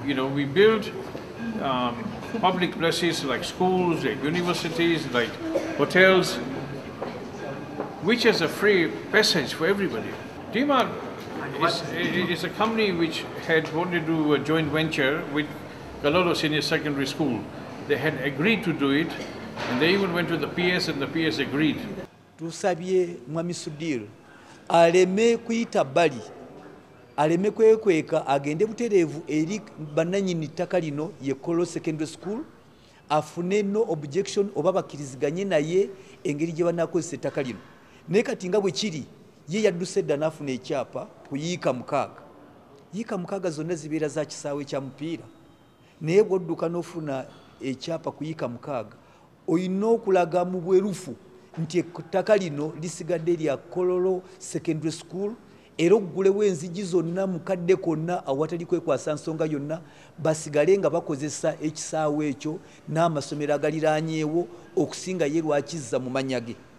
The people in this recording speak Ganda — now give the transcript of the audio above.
You know, we build public places like schools, like universities, like hotels, which has a free passage for everybody. DMART is a company which had wanted to do a joint venture with Kololo Senior Secondary School. They had agreed to do it, and they even went to the PS, and the PS agreed. Tusabye Mwami Sudir aleme kuyita bali, aleme kwekweka, agende butereevu eri bannannyini ttaka lino ye Kololo Secondary School, afune no objection oba bakkiriziganye naye engeri gye banakozesa ettaka lino. Naye kati nga bwe kiri, ye yadduse edda n'afuna ekyapa ku yiika 6. Yiika 6 zonna zibeera za kisaawe kya mupiira, naye bw'odduka n'ofuna ekyapa ku yiika 6 olina okulaga mu bwerufu nti ettaka lino lisigadde erya Kololo Secondary School, era oggulewo enzigi zonna mukadde konna awatali kwekwasa nsonga yonna, basigale nga bakozesa ekisaawe ekyo n'amasomero agaliraanyeewo okusinga ye lwakizza mu mannya ge.